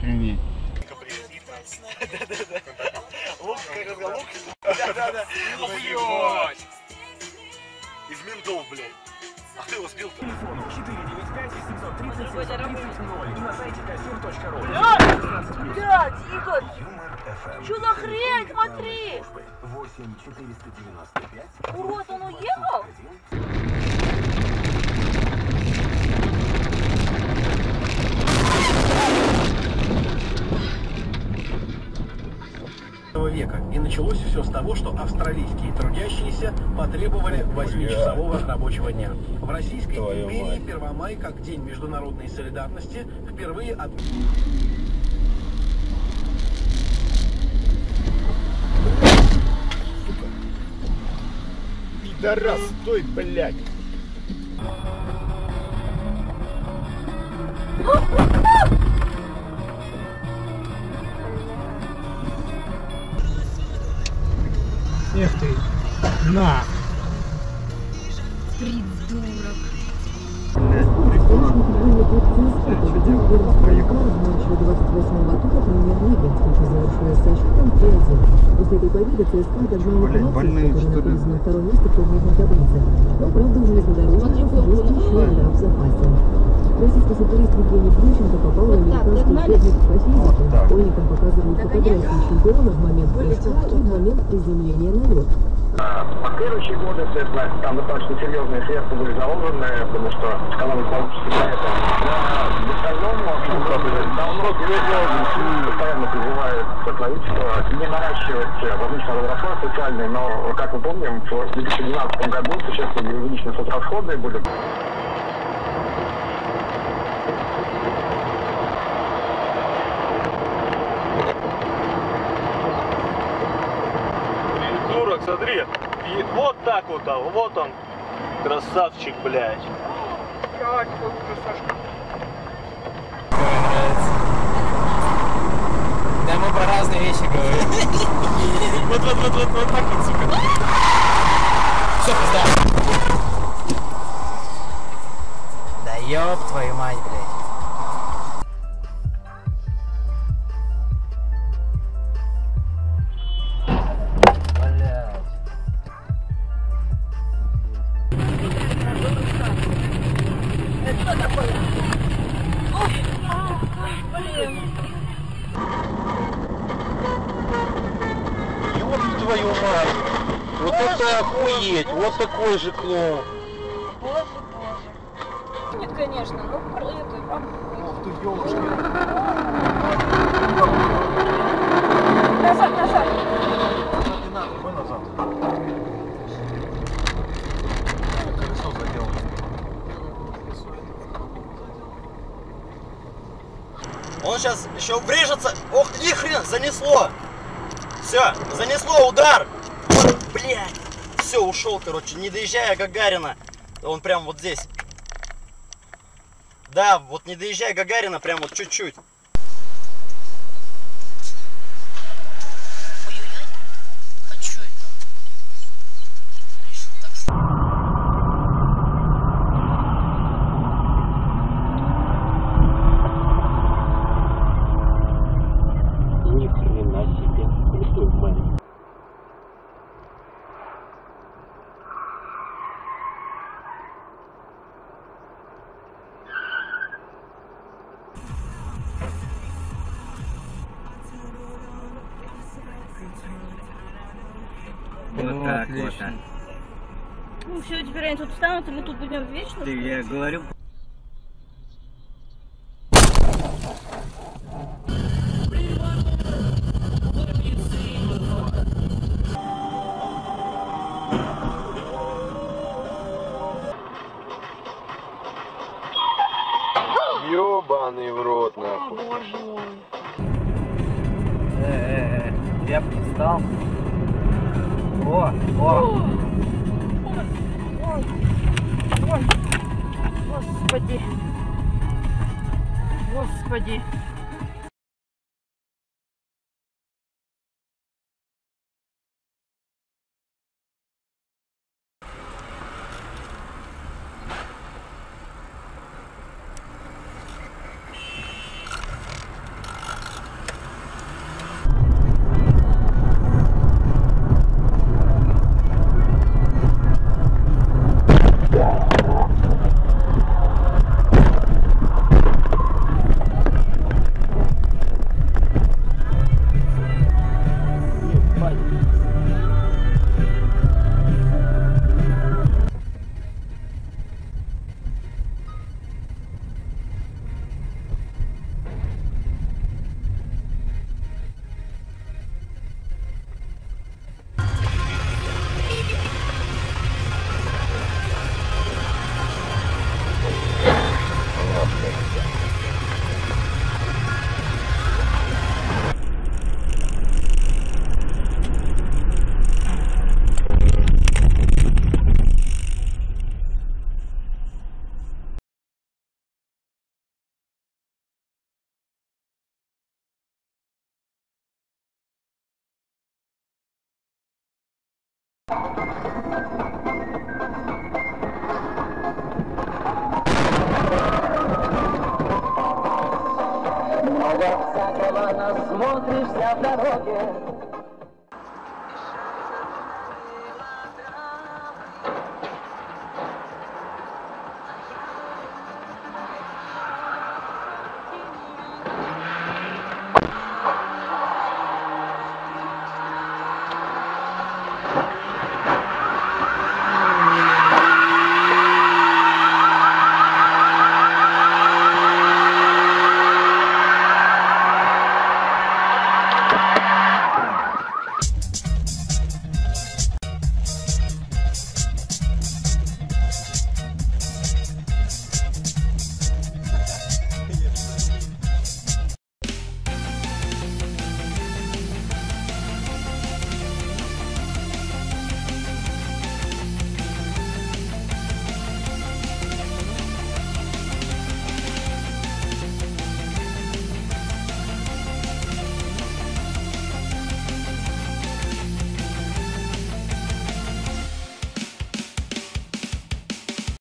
Охренеть. Лук, как это, лук? Да-да-да. Блядь. Из ментов, блядь. А ты его сбил-то? Телефону 495-730-730 и на сайте кассир.ру. Блядь, Игорь! Что за хрень, смотри! 8-495. Урод, он уехал? Века. И началось все с того, что австралийские трудящиеся потребовали 8-часового рабочего дня. В Российской империи 1 мая, как День международной солидарности, впервые от... Пидорас, стой, блядь! Эх ты, на! Придурок. После этой победы ЦСКА должна выполнять на втором месте в турнирной таблице. Но, правда, у железнодорожников есть еще игра в запасе. Российский футболист Евгений Плющенко попал в американский учебник по физике. Школьникам показывают фотографии чемпиона в момент прыжка и в момент приземления на лед. Последующие годы, естественно, там достаточно серьезные средства были заложены, потому что экономить получится на это. В остальном, давно постоянно призывает правительство не наращивать различного расхода социальные, но, как мы помним, в 2012 году существенно увеличены соцрасходы были. Смотри, и вот так вот он, красавчик, блядь. Как вот красавчик. Ой, нравится. Да мы про разные вещи говорим. Вот так вот, сука. Все, пизда. Да ёб твою мать, блядь. Ёб твою мать! Вот это охуеть! Вот такой же клоун! Боже. Нет, конечно, ну это... Ох ты, ёлочки! Назад! Не надо, какой назад? Колесо задел. Он сейчас еще врежется. Ох, нихрен, занесло. Все, занесло, удар. Вот, блядь. Все, ушел, короче, не доезжая Гагарина. Он прям вот здесь. Да, вот не доезжая Гагарина, прям вот чуть-чуть. Ой-ой-ой. А что это? Ни хрена себе, что в маме. Вот так вот. Ну все, теперь они тут встанут, и мы тут будем вечно. Я говорю. Ёбаный в рот, нахуй. О, боже мой. Я встал. О. Ой. Господи. Много всякого насмотришься в дороге,